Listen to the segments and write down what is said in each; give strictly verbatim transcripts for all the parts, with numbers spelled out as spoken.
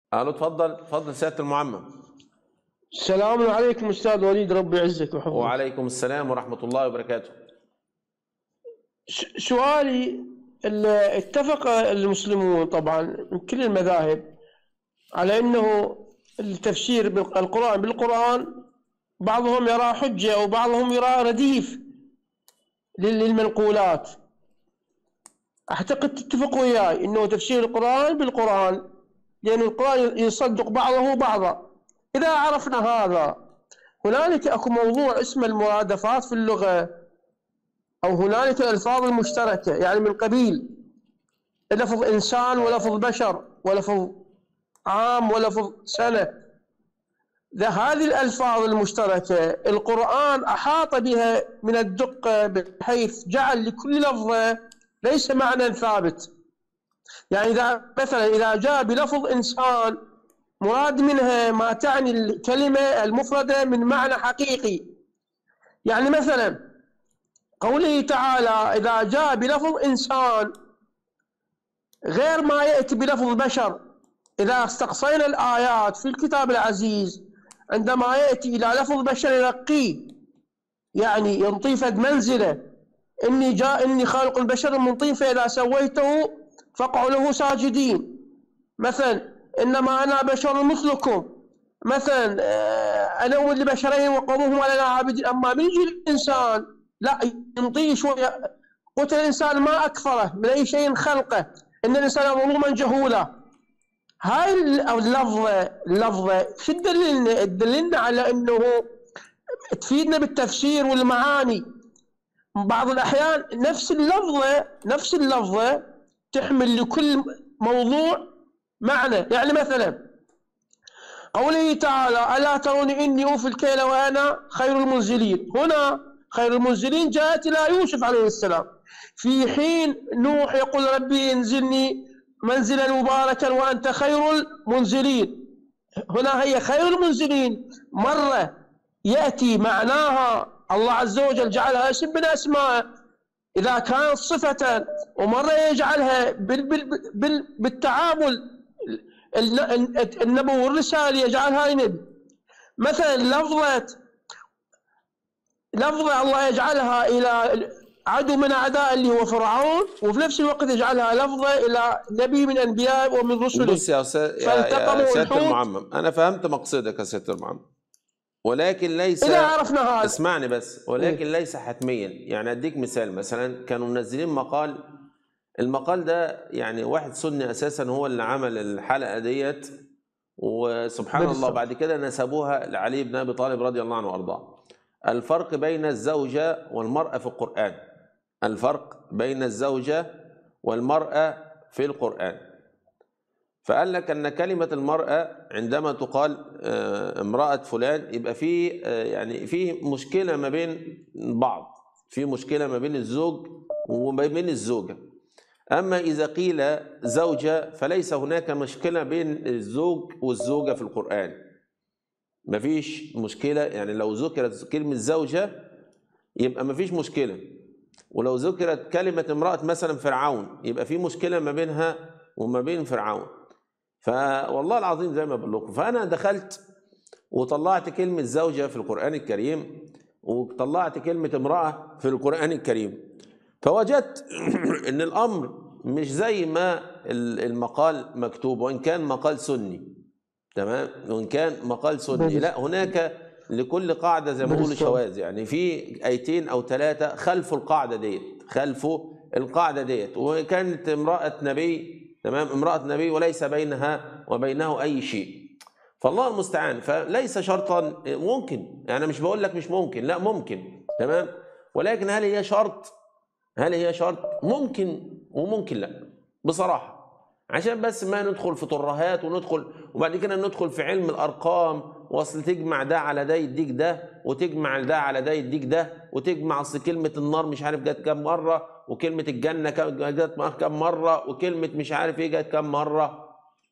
الو، اتفضل اتفضل سياده المعمم. السلام عليكم استاذ وليد، ربي يعزك ويحفظك. وعليكم السلام ورحمه الله وبركاته. سؤالي، اتفق المسلمون طبعا من كل المذاهب على انه التفسير بالقران بالقران بعضهم يرى حجه وبعضهم يرى رديف للمنقولات. اعتقد تتفق وياي انه تفسير القران بالقران، لان القران يصدق بعضه بعضا. اذا عرفنا هذا، هنالك اكو موضوع اسمه المرادفات في اللغه، او هنالك الالفاظ المشتركه، يعني من قبيل لفظ انسان ولفظ بشر ولفظ عام ولفظ سنه. هذه الالفاظ المشتركه القران احاط بها من الدقه، بحيث جعل لكل لفظه ليس معنى ثابت. يعني اذا مثلا اذا جاء بلفظ انسان مراد منها ما تعني الكلمه المفرده من معنى حقيقي. يعني مثلا قوله تعالى إذا جاء بلفظ إنسان غير ما يأتي بلفظ بشر. إذا استقصينا الآيات في الكتاب العزيز، عندما يأتي إلى لفظ بشر يرقيه، يعني ينطي فد منزلة، إني جاء إني خالق البشر من طين فإذا سويته فاقعوا له ساجدين. مثلا إنما أنا بشر مثلكم. مثلا أنا أولد لبشرين وقومهم على عابدين. أما بيجي الإنسان لا، ينطيه شويه، قتل الانسان ما اكفره من اي شيء خلقه، ان الانسان ظلوما جهولا. هاي اللفظه اللفظه شو تدللنا؟ تدللنا على انه تفيدنا بالتفسير والمعاني. بعض الاحيان نفس اللفظه نفس اللفظه تحمل لكل موضوع معنى. يعني مثلا قوله تعالى الا ترون اني اوفي الكيل وانا خير المنزلين. هنا خير المنزلين جاءت إلى يوسف عليه السلام، في حين نوح يقول ربي انزلني منزلا مباركا وأنت خير المنزلين. هنا هي خير المنزلين مرة يأتي معناها الله عز وجل جعلها اسم من أسماء إذا كانت صفة، ومرة يجعلها بال بال بال بالتعامل النبوة والرسالة يجعلها نبي. مثلا لفظة لفظة الله يجعلها إلى عدو من أعداء اللي هو فرعون، وفي نفس الوقت يجعلها لفظة إلى نبي من أنبياء ومن رسله. بص يا أستاذ يا سيادة المعمم، أنا فهمت مقصدك يا سيادة المعمم، ولكن ليس إذا عرفنا هذا. اسمعني بس، ولكن إيه؟ ليس حتميا. يعني أديك مثال، مثلا كانوا منزلين مقال، المقال ده يعني واحد سني أساسا هو اللي عمل الحلقة ديت، وسبحان الله بعد كده نسبوها لعلي بن أبي طالب رضي الله عنه وأرضاه. الفرق بين الزوجة والمرأة في القرآن، الفرق بين الزوجة والمرأة في القرآن. فقال لك أن كلمة المرأة عندما تقال امرأة فلان يبقى في يعني في مشكلة ما بين بعض، في مشكلة ما بين الزوج وما بين الزوجة. أما إذا قيل زوجة فليس هناك مشكلة بين الزوج والزوجة في القرآن، مفيش مشكلة. يعني لو ذكرت كلمة زوجة يبقى مفيش مشكلة، ولو ذكرت كلمة امرأة مثلا فرعون يبقى في مشكلة ما بينها وما بين فرعون. فوالله العظيم زي ما بقول لكم، فأنا دخلت وطلعت كلمة زوجة في القرآن الكريم وطلعت كلمة امرأة في القرآن الكريم، فوجدت إن الأمر مش زي ما المقال مكتوب، وإن كان مقال سني تمام، وإن كان مقال سني، لا، هناك لكل قاعدة زي ما بيقولوا شواذ. يعني في آيتين أو ثلاثة خلفوا القاعدة ديت، خلفوا القاعدة ديت، وكانت امرأة نبي تمام، امرأة نبي وليس بينها وبينه أي شيء. فالله المستعان. فليس شرطا، ممكن، يعني مش بقول لك مش ممكن، لا ممكن تمام، ولكن هل هي شرط؟ هل هي شرط؟ ممكن وممكن لا بصراحة، عشان بس ما ندخل في ترهات وندخل وبعد كده ندخل في علم الارقام، واصل تجمع ده على ده يديك ده، وتجمع ده على ده يديك ده، وتجمع اصل كلمه النار مش عارف جت كام مره، وكلمه الجنه جت كام مره، وكلمه مش عارف ايه جت كام مره.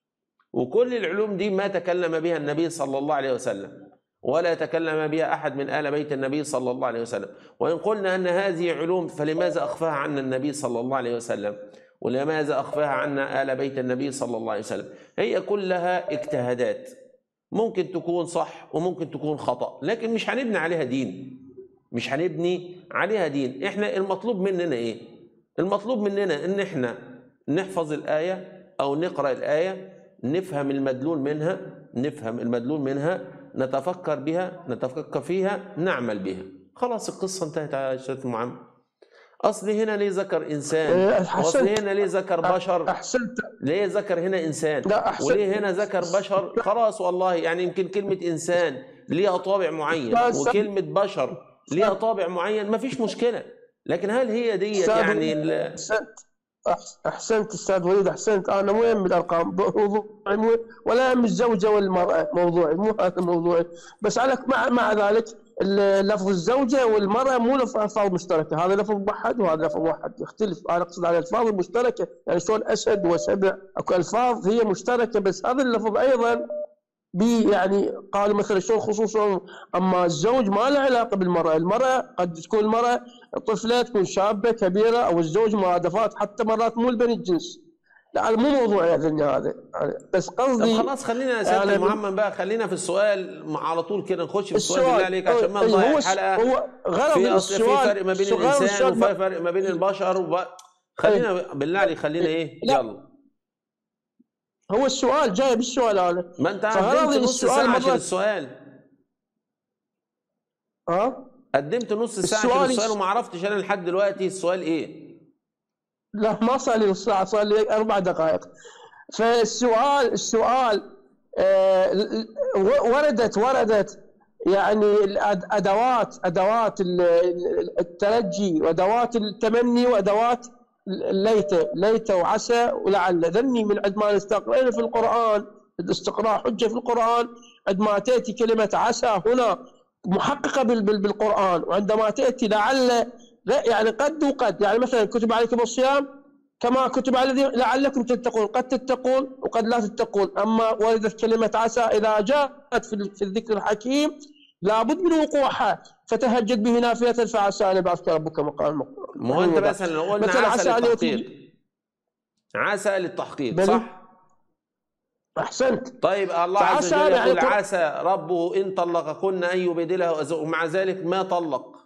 وكل العلوم دي ما تكلم بها النبي صلى الله عليه وسلم، ولا تكلم بها احد من آل بيت النبي صلى الله عليه وسلم. وان قلنا ان هذه علوم فلماذا اخفاها عنا النبي صلى الله عليه وسلم؟ ولماذا أخفاها عنا آل بيت النبي صلى الله عليه وسلم. هي كلها اجتهادات، ممكن تكون صح وممكن تكون خطأ، لكن مش هنبني عليها دين، مش هنبني عليها دين. احنا المطلوب مننا ايه؟ المطلوب مننا ان احنا نحفظ الآية او نقرأ الآية، نفهم المدلول منها، نفهم المدلول منها، نتفكر بها، نتفكر فيها، نعمل بها. خلاص القصة انتهت يا شيخ محمد. اصل هنا ليه ذكر انسان، واصل هنا ليه ذكر بشر، احسنت، ليه ذكر هنا انسان، لا أحسنت. وليه هنا ذكر بشر. خلاص والله يعني يمكن كلمة انسان ليها طابع معين وكلمة بشر ليها طابع معين، ما فيش مشكلة، لكن هل هي ديت يعني ال... احسنت احسنت استاذ وليد، احسنت. انا مو يهم الارقام، موضوعي مو ولا يهم الزوجه والمراه، موضوعي مو هذا موضوعي. بس على مع مع ذلك لفظ الزوجه والمراه مو الفاظ مشتركه، هذا لفظ موحد وهذا لفظ موحد يختلف. انا اقصد على الالفاظ المشتركه، يعني شلون اسد وسبع اكو الفاظ هي مشتركه، بس هذا اللفظ ايضا بي يعني قالوا مثلا شلون خصوصا. اما الزوج ما له علاقه بالمراه، المراه قد تكون المراه طفله، تكون شابه كبيره، او الزوج مرادفات حتى مرات مو البني الجنس. لا مو موضوعي اظن هذا، بس قصدي. طب خلاص خلينا يا سياده المعمم بقى، خلينا في السؤال على طول كده، نخش في السؤال بالله عليك عشان ما نضيع الحلقه. هو غرض في اصل في فرق ما بين الانسان وفي ما... فرق ما بين البشر وب... خلينا بالله عليك خلينا ايه لا. يلا هو السؤال جاي بالسؤال هذا، ما انت قدمت نص ساعه عشان السؤال. ها قدمت نص ساعه عشان السؤال وما عرفتش انا لحد دلوقتي السؤال ايه. لا ما صار لي نص ساعه، صار لي اربع دقائق. فالسؤال السؤال آه وردت وردت يعني الادوات، ادوات الترجي وادوات التمني وادوات ليت ليت وعسى ولعل. ذني من عندما نستقرأنا في القرآن، الاستقراء حجة في القرآن، عندما تأتي كلمة عسى هنا محققة بالقرآن، وعندما تأتي لعل يعني قد وقد، يعني مثلا كتب عليكم الصيام كما كتب على الذين لعلكم تتقون، قد تتقون وقد لا تتقون. أما وردت كلمة عسى إذا جاءت في الذكر الحكيم لابد من وقوعها، فتهجد به نافلة فعسى أن يبعثك ربك مقاما محمودا. مو انت مثلا لو قلنا عسى للتحقيق، عسى للتحقيق صح؟ احسنت. طيب الله عز وجل يقول يعني عسى ربه ان طلقكن ان يبدله ازواجا، ومع ذلك ما طلق.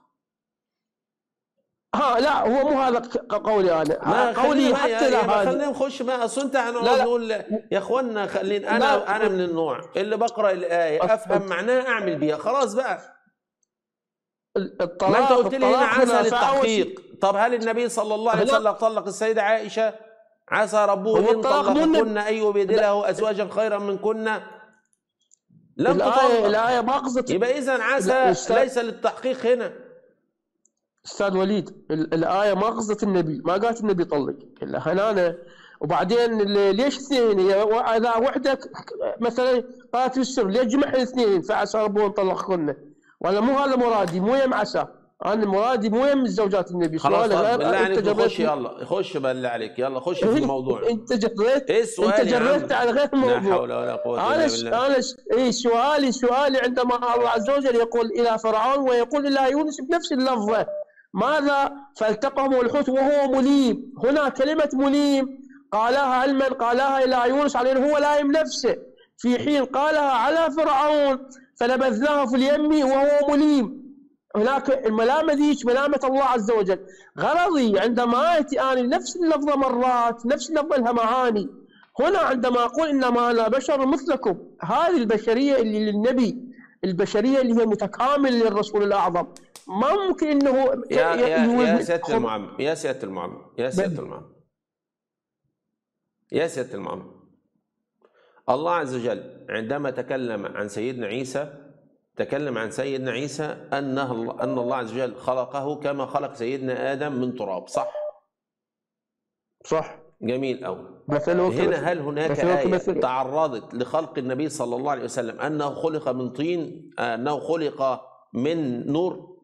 ها لا هو مو هذا قولي انا، قولي حتى لا هذا. خلينا نخش بقى، اصل انت هنقعد نقول يا اخوانا خلينا انا لا. انا من النوع اللي بقرا الايه افهم معناها اعمل بيها، خلاص بقى. الطلاق ما انت قلت لي هنا عسى للتحقيق. طب هل النبي صلى الله عليه وسلم طلق السيده عائشه؟ عسى ربه ان طلقكن ان يبدله ازواجا خيرا منكن. لم تطلق الايه ما قصدت. يبقى اذا عسى ليس للتحقيق هنا. استاذ وليد الايه ما قصدت النبي، ما قالت النبي طلق الا هنا. وبعدين ليش اثنين؟ اذا وحدك مثلا قالت بالسر ليش جمع الاثنين فعسى ربه ان طلقكن؟ ولا مو هذا مرادي، مو يم عسى، انا مرادي مو يم الزوجات النبي. خلاص بالله عليك خش، يلا خش بالله عليك، يلا خش في الموضوع. انت جريت ايه السؤال؟ انت جريت على غير الموضوع. لا حول ولا قوه الا بالله. انا اي سؤالي سؤالي عندما الله عز وجل يقول الى فرعون ويقول الى يونس بنفس اللفظه، ماذا؟ فالتقمه الحوت وهو مليم. هنا كلمه مليم قالها علما، قالها الى يونس عليه هو لايم نفسه، في حين قالها على فرعون فنبذناه في اليم وهو مليم. هناك الملامه ذيك ملامه الله عز وجل. غرضي عندما اتي اني نفس اللفظه مرات، نفس اللفظه لها معاني. هنا عندما اقول انما انا بشر مثلكم، هذه البشريه اللي للنبي، البشريه اللي هي متكامله للرسول الاعظم، ما ممكن انه يا يا يا سياده المعمم، يا سياده المعمم، يا سياده المعمم، يا سياده المعمم، الله عز وجل عندما تكلم عن سيدنا عيسى تكلم عن سيدنا عيسى أنه أن الله عز وجل خلقه كما خلق سيدنا آدم من تراب، صح؟ صح. جميل أوي. هنا هل هناك آية تعرضت لخلق النبي صلى الله عليه وسلم أنه خلق من طين، أنه خلق من نور؟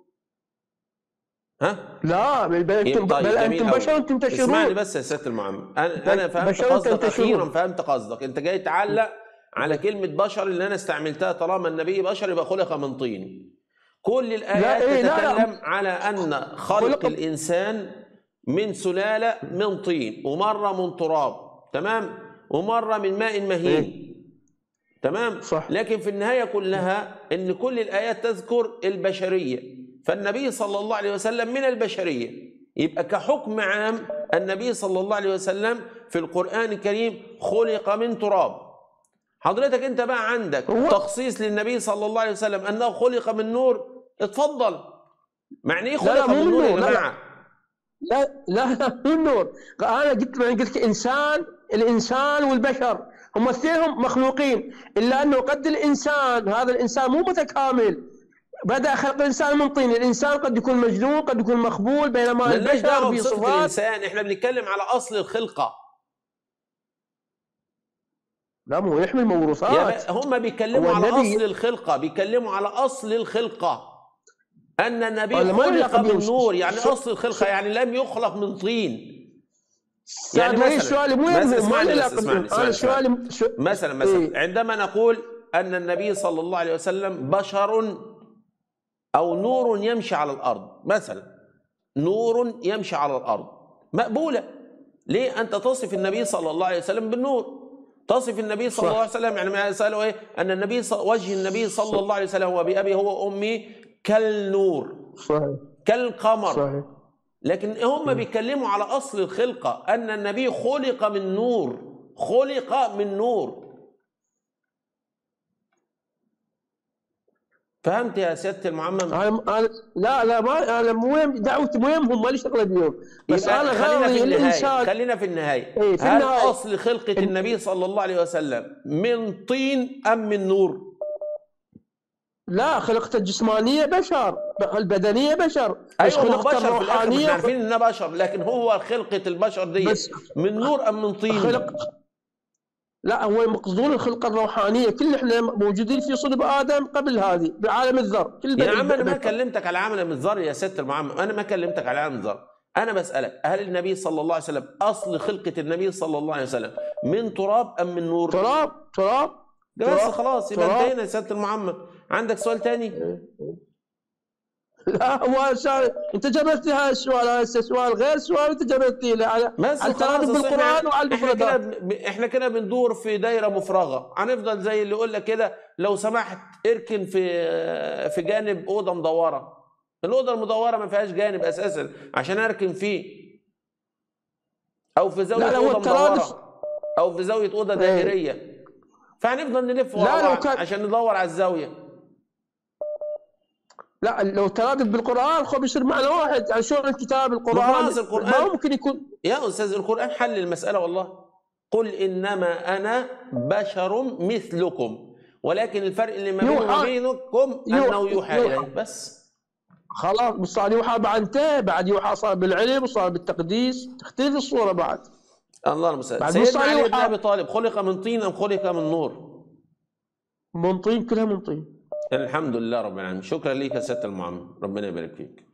ها؟ لا بل أنتم طيب بل أنتم بشر تنتشرون. اسمعني بس يا سيادة المعمم، أنا أنا فهمت قصدك، أخيرا فهمت قصدك. أنت جاي تعلق على كلمة بشر اللي أنا استعملتها، طالما النبي بشر يبقى خلق من طين. كل الآيات لا إيه تتكلم لا لا. على أن خلق الإنسان من سلالة من طين، ومرة من تراب، تمام، ومرة من ماء مهين، تمام. صح. لكن في النهاية كلها ان كل الآيات تذكر البشرية، فالنبي صلى الله عليه وسلم من البشرية، يبقى كحكم عام النبي صلى الله عليه وسلم في القرآن الكريم خلق من تراب. حضرتك انت بقى عندك تخصيص للنبي صلى الله عليه وسلم انه خلق من نور، اتفضل. معنى ايه خلق من نور يا جماعه؟ لا لا لا مو النور. انا قلت قلت انسان، الانسان والبشر هم اثنينهم مخلوقين، الا انه قد الانسان هذا الانسان مو متكامل، بدأ خلق الانسان من طين. الانسان قد يكون مجنون، قد يكون مخبول، بينما البشر في صفات. الانسان احنا بنتكلم على اصل الخلقه. لا مو يحمل موروثات. هم بيتكلموا على اصل الخلقه، بيتكلموا على اصل الخلقه ان النبي خلق من نور. يعني اصل الخلقه يعني لم يخلق من طين. يعني مثلا سؤالي مو اسمعني مثلا مثلا إيه؟ عندما نقول ان النبي صلى الله عليه وسلم بشر او نور يمشي على الارض، مثلا نور يمشي على الارض مقبوله. ليه انت تصف النبي صلى الله عليه وسلم بالنور؟ تصف النبي صلى الله عليه وسلم يعني ما سألوا ايه؟ ان النبي ص... وجه النبي صلى الله عليه وسلم وبأبي هو وامي كالنور، صحيح، كالقمر، صحيح. لكن هم بيتكلموا على اصل الخلقه ان النبي خلق من نور، خلق من نور. فهمت يا سياده المعمم؟ أنا لا لا ما انا مهم دعوتي مهمهم ماليش شغله بيهم، بس انا خلينا في النهايه خلينا في النهايه إيه في هل النهاية. اصل خلقه النبي صلى الله عليه وسلم من طين ام من نور؟ لا خلقته الجسمانيه بشر، البدنيه بشر، بس أيوة خلقته الروحانيه احنا عارفين انه بشر، لكن هو خلقه البشر دي من نور ام من طين؟ خلق لا هو مقصودون الخلقه الروحانيه، كل احنا موجودين في صلب ادم قبل هذه بعالم الذر. كل يا عم انا ما كلمتك على عالم الذر يا سياده المعمم، انا ما كلمتك على عالم الذر، انا بسالك هل النبي صلى الله عليه وسلم اصل خلقه النبي صلى الله عليه وسلم من تراب ام من نور؟ تراب تراب بس خلاص يبقى انتهينا يا سياده المعمم. عندك سؤال ثاني؟ لا هو سؤال انت جبت لي هذا السؤال، هذا سؤال غير سؤال انت جبت لي على الترادف بالقران وعلى المفردات. احنا كده بندور في دايره مفرغه، هنفضل زي اللي يقول لك كده لو سمحت اركن في في جانب اوضه مدوره. الاوضه المدوره ما فيهاش جانب اساسا عشان اركن فيه، او في زاويه اوضه مدوره، او في زاويه اوضه دائريه، فهنفضل نلف ورا بعض عشان ندور على الزاويه. لا لو ترادف بالقران خو بيصير معنى واحد. يعني شلون الكتاب القران القرآن ما ممكن يكون يا استاذ؟ القران حل المساله والله. قل انما انا بشر مثلكم ولكن الفرق اللي ما بيني وبينكم انه يوحى الي بس. خلاص بس صار يوحى بعد بعد يوحى صار بالعلم وصار بالتقديس، تختلف الصوره بعد. الله المستعان. سيدنا علي بن ابي طالب خلق من طين ام خلق من نور؟ من طين، كلها من طين. الحمد لله رب العالمين. شكرا ليك يا سياده المعمم، ربنا يبارك فيك.